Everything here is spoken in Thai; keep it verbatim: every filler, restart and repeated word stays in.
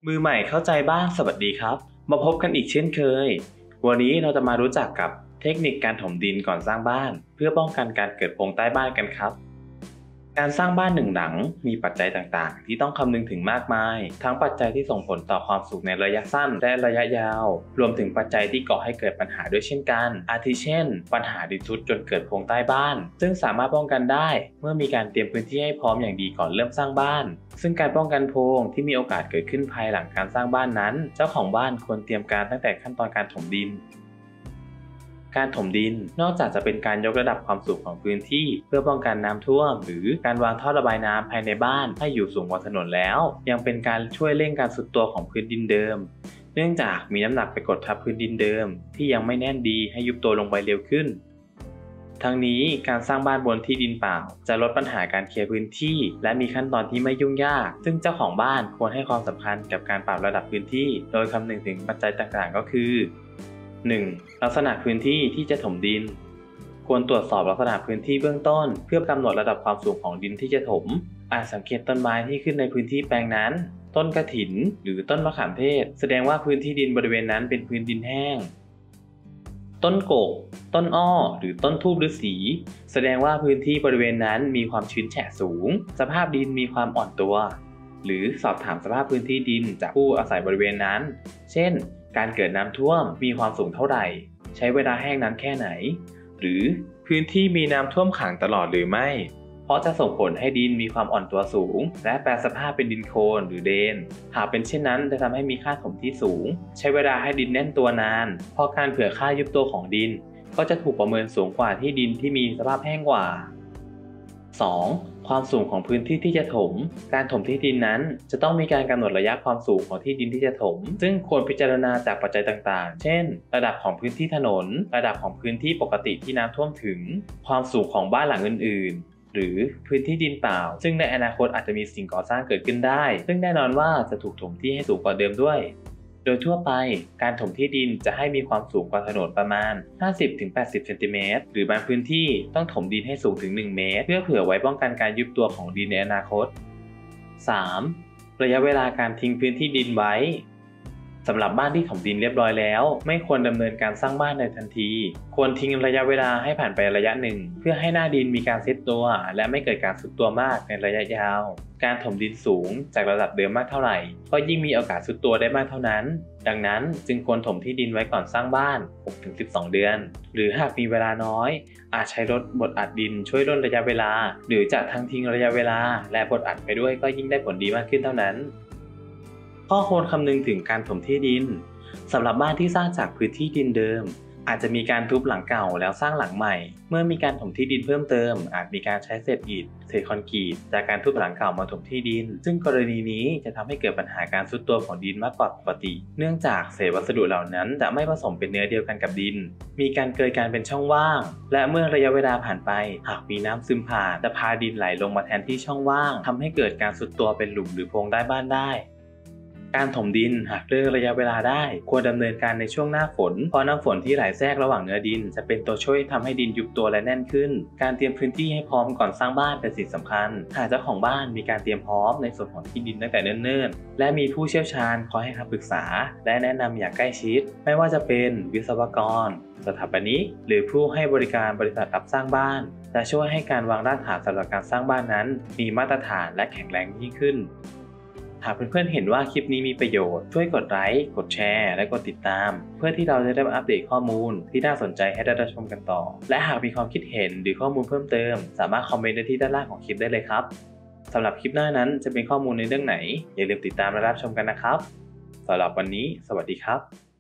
มือใหม่เข้าใจบ้านสวัสดีครับมาพบกันอีกเช่นเคยวันนี้เราจะมารู้จักกับเทคนิคการถมดินก่อนสร้างบ้านเพื่อป้องกันการเกิดโพรงใต้บ้านกันครับการสร้างบ้านหนึ่งหลังมีปัจจัยต่างๆที่ต้องคำนึงถึงมากมายทั้งปัจจัยที่ส่งผลต่อความสุขในระยะสั้นและระยะยาวรวมถึงปัจจัยที่ก่อให้เกิดปัญหาด้วยเช่นกันอาทิเช่นปัญหาดินทรุดจนเกิดโพรงใต้บ้านซึ่งสามารถป้องกันได้เมื่อมีการเตรียมพื้นที่ให้พร้อมอย่างดีก่อนเริ่มสร้างบ้านซึ่งการป้องกันโพรงที่มีโอกาสเกิดขึ้นภายหลังการสร้างบ้านนั้นเจ้าของบ้านควรเตรียมการตั้งแต่ขั้นตอนการถมดินการถมดินนอกจากจะเป็นการยกระดับความสูงของพื้นที่เพื่อป้องกันน้ำท่วมหรือการวางท่อระบายน้ำภายในบ้านให้อยู่สูงกว่าถนนแล้วยังเป็นการช่วยเร่งการทรุดตัวของพื้นดินเดิมเนื่องจากมีน้ำหนักไปกดทับพื้นดินเดิมที่ยังไม่แน่นดีให้ยุบตัวลงไปเร็วขึ้นทั้งนี้การสร้างบ้านบนที่ดินเปล่าจะลดปัญหาการเคลียร์พื้นที่และมีขั้นตอนที่ไม่ยุ่งยากซึ่งเจ้าของบ้านควรให้ความสำคัญกับการปรับระดับพื้นที่โดยคำนึงถึงปัจจัยต่างๆก็คือหนึ่ง. ลักษณะพื้นที่ที่จะถมดินควรตรวจสอบลักษณะพื้นที่เบื้องต้นเพื่อกำหนดระดับความสูงของดินที่จะถมอาจสังเกตต้นไม้ที่ขึ้นในพื้นที่แปลงนั้นต้นกฐินหรือต้นมะขามเทศแสดงว่าพื้นที่ดินบริเวณนั้นเป็นพื้นดินแห้งต้นกกต้นอ้อหรือต้นทูบฤาษีแสดงว่าพื้นที่บริเวณนั้นมีความชื้นแฉะสูงสภาพดินมีความอ่อนตัวหรือสอบถามสภาพพื้นที่ดินจากผู้อาศัยบริเวณนั้นเช่นการเกิดน้ำท่วมมีความสูงเท่าไหร่ใช้เวลาแห้งนานแค่ไหนหรือพื้นที่มีน้ำท่วมขังตลอดหรือไม่เพราะจะส่งผลให้ดินมีความอ่อนตัวสูงและแปรสภาพเป็นดินโคลนหรือเดนหากเป็นเช่นนั้นจะทำให้มีค่าถมที่สูงใช้เวลาให้ดินแน่นตัวนานเพราะการเผื่อค่ายุบตัวของดินก็จะถูกประเมินสูงกว่าที่ดินที่มีสภาพแห้งกว่าสอง. ความสูงของพื้นที่ที่จะถมการถมที่ดินนั้นจะต้องมีการกำหนดระยะความสูงของที่ดินที่จะถมซึ่งควรพิจารณาจากปัจจัยต่างๆเช่นระดับของพื้นที่ถนนระดับของพื้นที่ปกติที่น้ำท่วมถึงความสูงของบ้านหลังอื่นๆหรือพื้นที่ดินเปล่าซึ่งในอนาคตอาจจะมีสิ่งก่อสร้างเกิดขึ้นได้ซึ่งแน่นอนว่าจะถูกถมที่ให้สูงกว่าเดิมด้วยโดยทั่วไปการถมที่ดินจะให้มีความสูงกว่าถนนประมาณ ห้าสิบถึงแปดสิบ เซนติเมตรหรือบางพื้นที่ต้องถมดินให้สูงถึงหนึ่งเมตรเพื่อเผื่อไว้ป้องกันการยุบตัวของดินในอนาคต สาม. ระยะเวลาการทิ้งพื้นที่ดินไว้สำหรับบ้านที่ถมดินเรียบร้อยแล้วไม่ควรดำเนินการสร้างบ้านในทันทีควรทิ้งระยะเวลาให้ผ่านไประยะหนึ่งเพื่อให้หน้าดินมีการเซตตัวและไม่เกิดการทรุดตัวมากในระยะยาวการถมดินสูงจากระดับเดิมมากเท่าไหร่ก็ยิ่งมีโอกาสทรุดตัวได้มากเท่านั้นดังนั้นจึงควรถมที่ดินไว้ก่อนสร้างบ้าน หกถึงสิบสอง เดือนหรือหากมีเวลาน้อยอาจใช้รถบดอัดดินช่วยลดระยะเวลาหรือจะทั้งทิ้งระยะเวลาและบดอัดไปด้วยก็ยิ่งได้ผลดีมากขึ้นเท่านั้นข้อควรคำนึงถึงการถมที่ดินสำหรับบ้านที่สร้างจากพื้นที่ดินเดิมอาจจะมีการทุบหลังเก่าแล้วสร้างหลังใหม่เมื่อมีการถมที่ดินเพิ่มเติมอาจมีการใช้เศษอิฐเศษคอนกรีตจากการทุบหลังเก่ามาถมที่ดินซึ่งกรณีนี้จะทำให้เกิดปัญหาการทรุดตัวของดินมากกว่าปกติเนื่องจากเศษวัสดุเหล่านั้นจะไม่ผสมเป็นเนื้อเดียวกันกับดินมีการเกยกันเป็นช่องว่างและเมื่อระยะเวลาผ่านไปหากมีน้ำซึมผ่านจะพาดินไหลลงมาแทนที่ช่องว่างทำให้เกิดการทรุดตัวเป็นหลุมหรือโพรงใต้บ้านได้การถมดินหากเลือกระยะเวลาได้ควรดำเนินการในช่วงหน้าฝนเพราะน้ำฝนที่ไหลแทรกระหว่างเนื้อดินจะเป็นตัวช่วยทำให้ดินยุบตัวและแน่นขึ้นการเตรียมพื้นที่ให้พร้อมก่อนสร้างบ้านเป็นสิ่งสำคัญหากเจ้าของบ้านมีการเตรียมพร้อมในส่วนของที่ดินตั้งแต่เนิ่นๆและมีผู้เชี่ยวชาญคอยให้คำปรึกษาและแนะนำอย่างใกล้ชิดไม่ว่าจะเป็นวิศวกรสถาปนิกหรือผู้ให้บริการบริษัทรับสร้างบ้านจะช่วยให้การวางรากฐานสำหรับการสร้างบ้านนั้นมีมาตรฐานและแข็งแรงยิ่งขึ้นหากเพื่อนๆเห็นว่าคลิปนี้มีประโยชน์ช่วยกดไลค์กดแชร์และกดติดตามเพื่อที่เราจะได้มาอัปเดตข้อมูลที่น่าสนใจให้ได้รับชมกันต่อและหากมีความคิดเห็นหรือข้อมูลเพิ่มเติมสามารถคอมเมนต์ได้ที่ด้านล่างของคลิปได้เลยครับสำหรับคลิปหน้านั้นจะเป็นข้อมูลในเรื่องไหนอย่าลืมติดตามและรับชมกันนะครับสำหรับวันนี้สวัสดีครับ